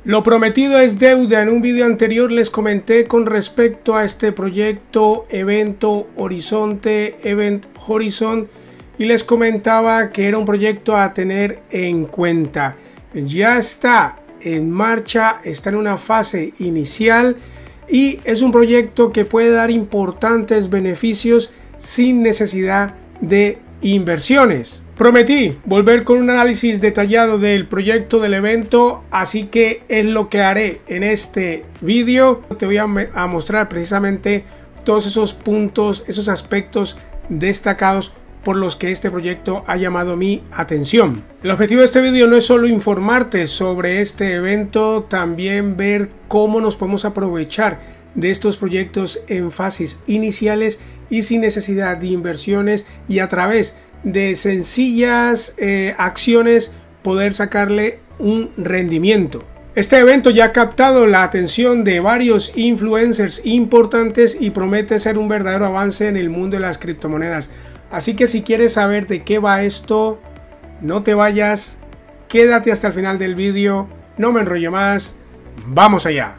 Lo prometido es deuda. En un video anterior les comenté con respecto a este proyecto Evento Horizonte, Event Horizon, y les comentaba que era un proyecto a tener en cuenta. Ya está en marcha, está en una fase inicial y es un proyecto que puede dar importantes beneficios sin necesidad de inversiones. Prometí volver con un análisis detallado del proyecto del evento, así que es lo que haré en este vídeo. Te voy a mostrar precisamente todos esos puntos, esos aspectos destacados por los que este proyecto ha llamado mi atención. El objetivo de este vídeo no es solo informarte sobre este evento, también ver cómo nos podemos aprovechar de estos proyectos en fases iniciales y sin necesidad de inversiones, y a través de sencillas acciones poder sacarle un rendimiento. Este evento ya ha captado la atención de varios influencers importantes y promete ser un verdadero avance en el mundo de las criptomonedas. Así que si quieres saber de qué va esto, no te vayas, quédate hasta el final del vídeo, no me enrollo más, vamos allá.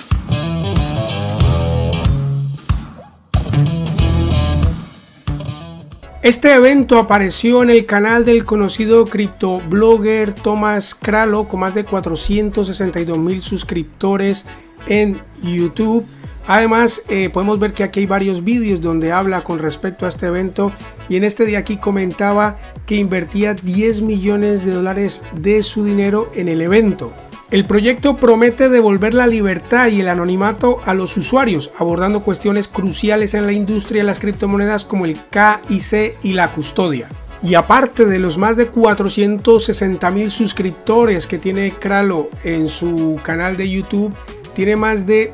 Este evento apareció en el canal del conocido criptoblogger Thomas Kralo, con más de 462.000 suscriptores en YouTube. Además, podemos ver que aquí hay varios vídeos donde habla con respecto a este evento, y en este de aquí comentaba que invertía 10 millones de dólares de su dinero en el evento. El proyecto promete devolver la libertad y el anonimato a los usuarios, abordando cuestiones cruciales en la industria de las criptomonedas como el KYC y la custodia. Y aparte de los más de 460.000 suscriptores que tiene Kralo en su canal de YouTube, tiene más de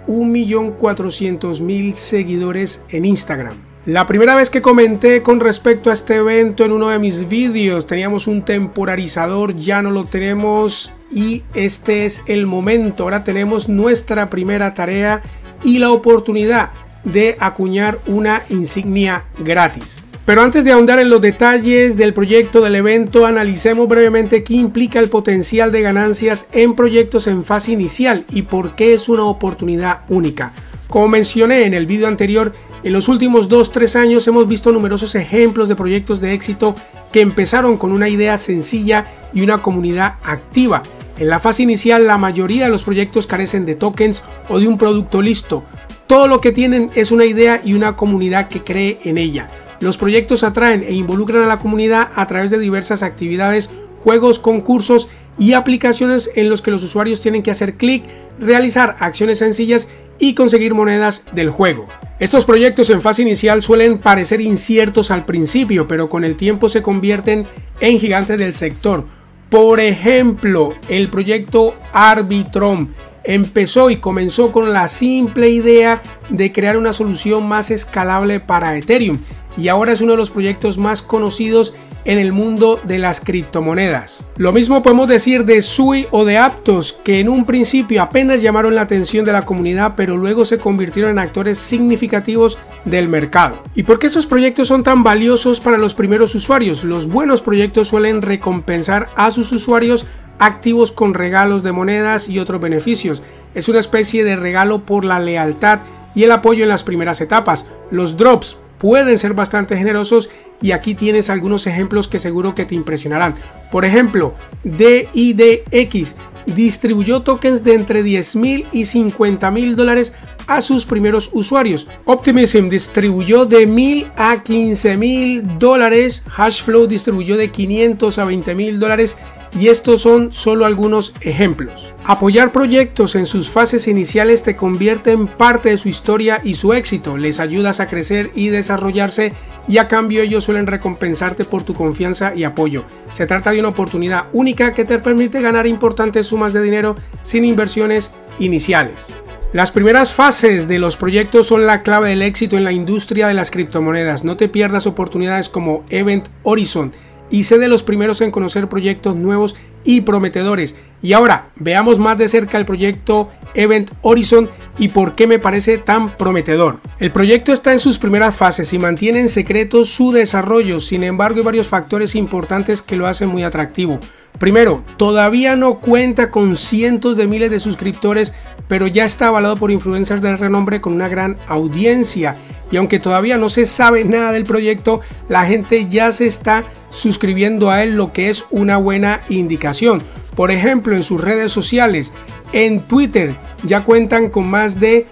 1.400.000 seguidores en Instagram. La primera vez que comenté con respecto a este evento en uno de mis vídeos, teníamos un temporarizador, ya no lo tenemos y este es el momento. Ahora tenemos nuestra primera tarea y la oportunidad de acuñar una insignia gratis. Pero antes de ahondar en los detalles del proyecto del evento, analicemos brevemente qué implica el potencial de ganancias en proyectos en fase inicial y por qué es una oportunidad única. Como mencioné en el video anterior, en los últimos 2-3 años hemos visto numerosos ejemplos de proyectos de éxito que empezaron con una idea sencilla y una comunidad activa. En la fase inicial, la mayoría de los proyectos carecen de tokens o de un producto listo. Todo lo que tienen es una idea y una comunidad que cree en ella. Los proyectos atraen e involucran a la comunidad a través de diversas actividades, juegos, concursos y aplicaciones en los que los usuarios tienen que hacer clic, realizar acciones sencillas y conseguir monedas del juego. Estos proyectos en fase inicial suelen parecer inciertos al principio, pero con el tiempo se convierten en gigantes del sector. Por ejemplo, el proyecto Arbitrum comenzó con la simple idea de crear una solución más escalable para Ethereum, y ahora es uno de los proyectos más conocidos en el mundo de las criptomonedas. Lo mismo podemos decir de Sui o de Aptos, que en un principio apenas llamaron la atención de la comunidad, pero luego se convirtieron en actores significativos del mercado. ¿Y por qué estos proyectos son tan valiosos para los primeros usuarios? Los buenos proyectos suelen recompensar a sus usuarios activos con regalos de monedas y otros beneficios. Es una especie de regalo por la lealtad y el apoyo en las primeras etapas. Los drops pueden ser bastante generosos y aquí tienes algunos ejemplos que seguro que te impresionarán. Por ejemplo, DIDX distribuyó tokens de entre 10.000 y 50.000 dólares a sus primeros usuarios. Optimism distribuyó de 1.000 a 15.000 dólares. Hashflow distribuyó de 500 a 20.000 dólares. Y estos son solo algunos ejemplos. Apoyar proyectos en sus fases iniciales te convierte en parte de su historia y su éxito. Les ayudas a crecer y desarrollarse, y a cambio ellos suelen recompensarte por tu confianza y apoyo. Se trata de una oportunidad única que te permite ganar importantes sumas de dinero sin inversiones iniciales. Las primeras fases de los proyectos son la clave del éxito en la industria de las criptomonedas. No te pierdas oportunidades como Event Horizon y sé de los primeros en conocer proyectos nuevos y prometedores. Y ahora veamos más de cerca el proyecto Event Horizon y por qué me parece tan prometedor. El proyecto está en sus primeras fases y mantiene en secreto su desarrollo. Sin embargo, hay varios factores importantes que lo hacen muy atractivo. Primero, todavía no cuenta con cientos de miles de suscriptores, pero ya está avalado por influencers de renombre con una gran audiencia. Y aunque todavía no se sabe nada del proyecto, la gente ya se está suscribiendo a él, lo que es una buena indicación. Por ejemplo, en sus redes sociales, en Twitter ya cuentan con más de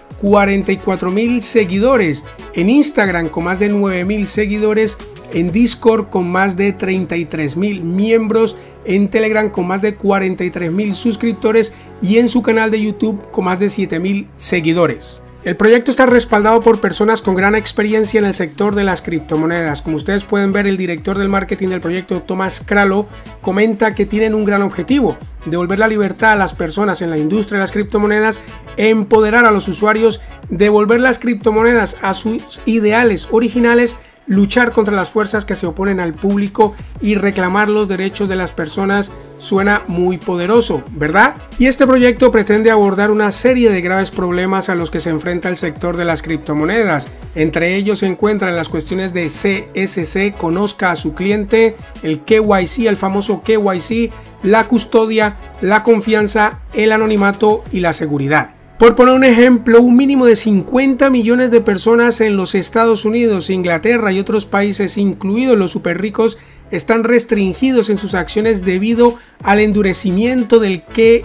44.000 seguidores, en Instagram con más de 9.000 seguidores, en Discord con más de 33.000 miembros, en Telegram con más de 43.000 suscriptores y en su canal de YouTube con más de 7.000 seguidores. El proyecto está respaldado por personas con gran experiencia en el sector de las criptomonedas. Como ustedes pueden ver, el director del marketing del proyecto, Thomas Kralo, comenta que tienen un gran objetivo: devolver la libertad a las personas en la industria de las criptomonedas, empoderar a los usuarios, devolver las criptomonedas a sus ideales originales, luchar contra las fuerzas que se oponen al público y reclamar los derechos de las personas. Suena muy poderoso, ¿verdad? Y este proyecto pretende abordar una serie de graves problemas a los que se enfrenta el sector de las criptomonedas. Entre ellos se encuentran las cuestiones de CSC, conozca a su cliente, el KYC, el famoso KYC, la custodia, la confianza, el anonimato y la seguridad. Por poner un ejemplo, un mínimo de 50 millones de personas en los Estados Unidos, Inglaterra y otros países, incluidos los superricos, están restringidos en sus acciones debido al endurecimiento del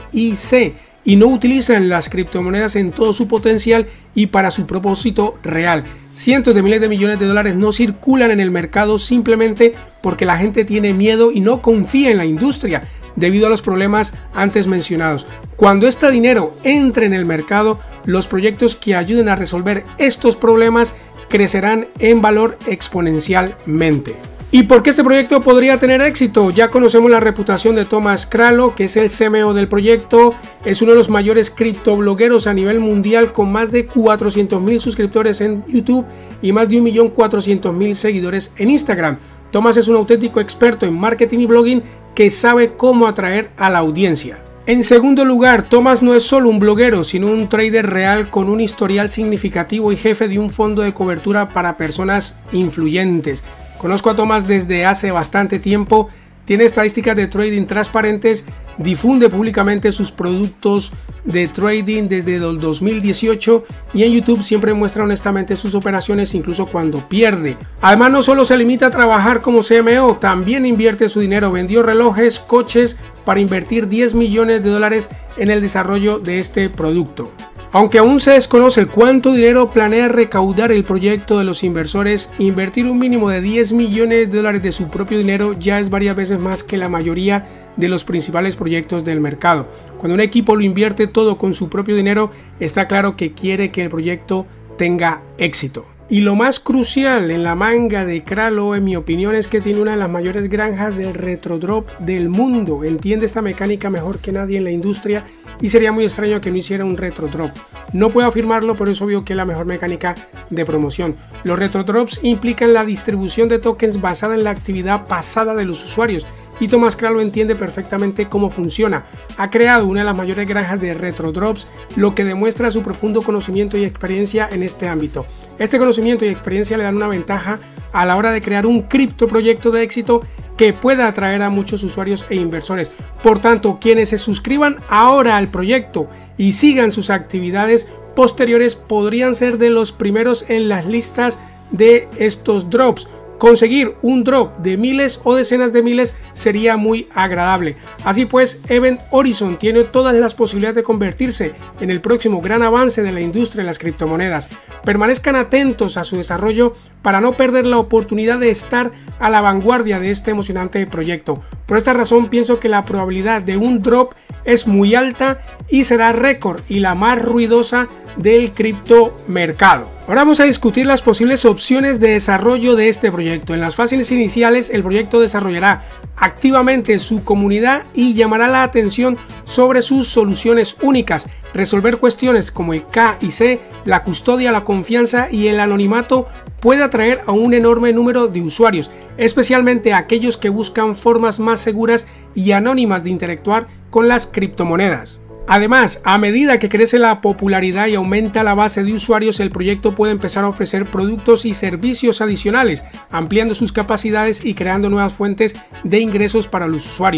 KYC y no utilizan las criptomonedas en todo su potencial y para su propósito real. Cientos de miles de millones de dólares no circulan en el mercado simplemente porque la gente tiene miedo y no confía en la industria debido a los problemas antes mencionados. Cuando este dinero entre en el mercado, los proyectos que ayuden a resolver estos problemas crecerán en valor exponencialmente. ¿Y por qué este proyecto podría tener éxito? Ya conocemos la reputación de Thomas Kralo, que es el CMO del proyecto. Es uno de los mayores criptoblogueros a nivel mundial, con más de 400.000 suscriptores en YouTube y más de 1.400.000 seguidores en Instagram. Thomas es un auténtico experto en marketing y blogging que sabe cómo atraer a la audiencia. En segundo lugar, Thomas no es solo un bloguero, sino un trader real con un historial significativo y jefe de un fondo de cobertura para personas influyentes. Conozco a Thomas desde hace bastante tiempo, tiene estadísticas de trading transparentes, difunde públicamente sus productos de trading desde el 2018 y en YouTube siempre muestra honestamente sus operaciones incluso cuando pierde. Además, no solo se limita a trabajar como CMO, también invierte su dinero, vendió relojes, coches para invertir 10 millones de dólares en el desarrollo de este producto. Aunque aún se desconoce cuánto dinero planea recaudar el proyecto de los inversores, invertir un mínimo de 10 millones de dólares de su propio dinero ya es varias veces más que la mayoría de los principales proyectos del mercado. Cuando un equipo lo invierte todo con su propio dinero, está claro que quiere que el proyecto tenga éxito. Y lo más crucial en la manga de Kralo, en mi opinión, es que tiene una de las mayores granjas de retrodrop del mundo. Entiende esta mecánica mejor que nadie en la industria y sería muy extraño que no hiciera un retrodrop. No puedo afirmarlo, pero es obvio que es la mejor mecánica de promoción. Los retrodrops implican la distribución de tokens basada en la actividad pasada de los usuarios. Y Thomas Kralo entiende perfectamente cómo funciona. Ha creado una de las mayores granjas de retrodrops, lo que demuestra su profundo conocimiento y experiencia en este ámbito. Este conocimiento y experiencia le dan una ventaja a la hora de crear un criptoproyecto de éxito que pueda atraer a muchos usuarios e inversores. Por tanto, quienes se suscriban ahora al proyecto y sigan sus actividades posteriores podrían ser de los primeros en las listas de estos drops. Conseguir un drop de miles o decenas de miles sería muy agradable. Así pues, Event Horizon tiene todas las posibilidades de convertirse en el próximo gran avance de la industria de las criptomonedas. Permanezcan atentos a su desarrollo para no perder la oportunidad de estar a la vanguardia de este emocionante proyecto. Por esta razón pienso que la probabilidad de un drop es muy alta y será récord y la más ruidosa del criptomercado. Ahora vamos a discutir las posibles opciones de desarrollo de este proyecto. En las fases iniciales, el proyecto desarrollará activamente su comunidad y llamará la atención sobre sus soluciones únicas. Resolver cuestiones como el KYC, la custodia, la confianza y el anonimato puede atraer a un enorme número de usuarios, especialmente a aquellos que buscan formas más seguras y anónimas de interactuar con las criptomonedas. Además, a medida que crece la popularidad y aumenta la base de usuarios, el proyecto puede empezar a ofrecer productos y servicios adicionales, ampliando sus capacidades y creando nuevas fuentes de ingresos para los usuarios.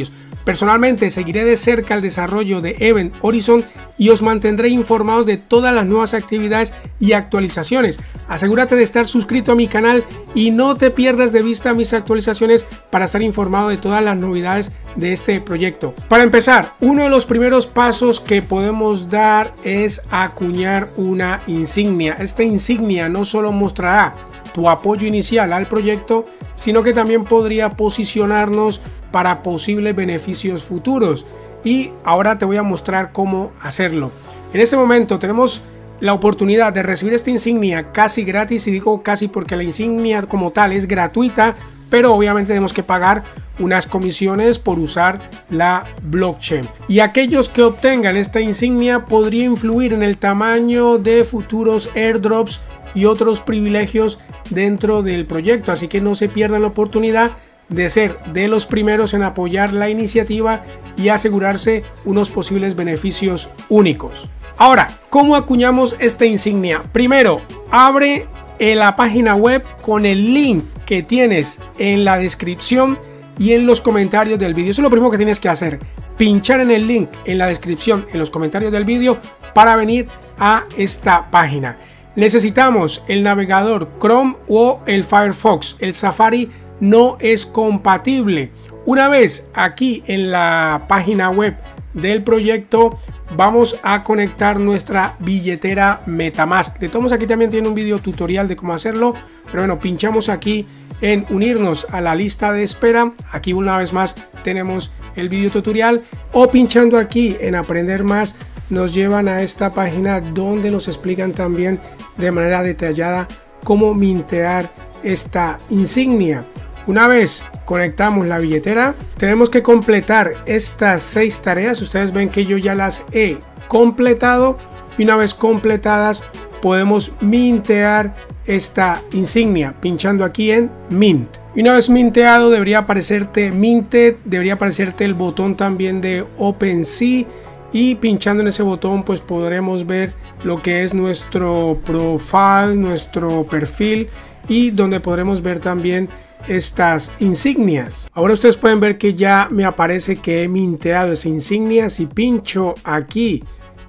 Personalmente seguiré de cerca el desarrollo de Event Horizon y os mantendré informados de todas las nuevas actividades y actualizaciones. Asegúrate de estar suscrito a mi canal y no te pierdas de vista mis actualizaciones para estar informado de todas las novedades de este proyecto. Para empezar, uno de los primeros pasos que podemos dar es acuñar una insignia. Esta insignia no solo mostrará tu apoyo inicial al proyecto, sino que también podría posicionarnos para posibles beneficios futuros. Y ahora te voy a mostrar cómo hacerlo. En este momento tenemos la oportunidad de recibir esta insignia casi gratis, y digo casi porque la insignia como tal es gratuita, pero obviamente tenemos que pagar unas comisiones por usar la blockchain. Y aquellos que obtengan esta insignia podría influir en el tamaño de futuros airdrops y otros privilegios dentro del proyecto, así que no se pierdan la oportunidad de ser de los primeros en apoyar la iniciativa y asegurarse unos posibles beneficios únicos. Ahora, ¿cómo acuñamos esta insignia? Primero, abre la página web con el link que tienes en la descripción y en los comentarios del vídeo. Eso es lo primero que tienes que hacer: pinchar en el link en la descripción, en los comentarios del vídeo, para venir a esta página. Necesitamos el navegador Chrome o el Firefox. El Safari no es compatible. Una vez aquí en la página web del proyecto, vamos a conectar nuestra billetera MetaMask. De todos modos, aquí también tiene un video tutorial de cómo hacerlo, pero bueno, pinchamos aquí en unirnos a la lista de espera. Aquí una vez más tenemos el video tutorial, o pinchando aquí en aprender más nos llevan a esta página donde nos explican también de manera detallada cómo mintear esta insignia. Una vez conectamos la billetera, tenemos que completar estas 6 tareas. Ustedes ven que yo ya las he completado, y una vez completadas podemos mintear esta insignia pinchando aquí en Mint. Y una vez minteado debería aparecerte Minted, debería aparecerte el botón también de OpenSea, y pinchando en ese botón pues podremos ver lo que es nuestro profile, nuestro perfil, y donde podremos ver también estas insignias. Ahora ustedes pueden ver que ya me aparece que he minteado esa insignia. Si pincho aquí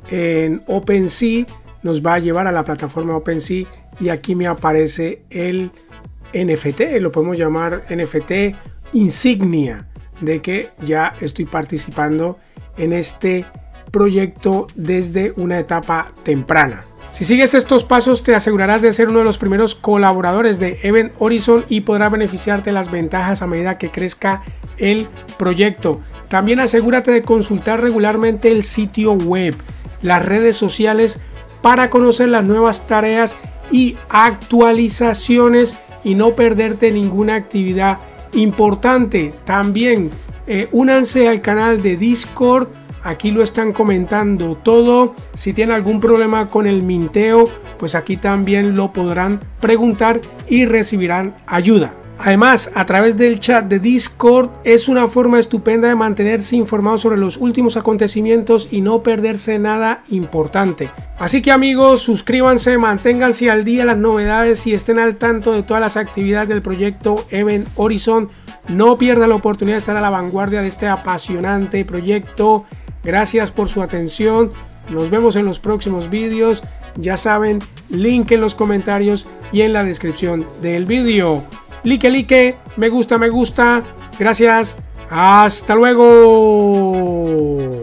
en OpenSea, nos va a llevar a la plataforma OpenSea, y aquí me aparece el NFT, lo podemos llamar NFT insignia, de que ya estoy participando en este proyecto desde una etapa temprana. Si sigues estos pasos, te asegurarás de ser uno de los primeros colaboradores de Event Horizon y podrás beneficiarte de las ventajas a medida que crezca el proyecto. También asegúrate de consultar regularmente el sitio web, las redes sociales, para conocer las nuevas tareas y actualizaciones y no perderte ninguna actividad importante. También únanse al canal de Discord. Aquí lo están comentando todo. Si tienen algún problema con el minteo, pues aquí también lo podrán preguntar y recibirán ayuda. Además, a través del chat de Discord es una forma estupenda de mantenerse informado sobre los últimos acontecimientos y no perderse nada importante. Así que amigos, suscríbanse, manténganse al día de las novedades y estén al tanto de todas las actividades del proyecto Event Horizon. No pierdan la oportunidad de estar a la vanguardia de este apasionante proyecto. Gracias por su atención. Nos vemos en los próximos vídeos. Ya saben, link en los comentarios y en la descripción del vídeo. Like, me gusta. Gracias. Hasta luego.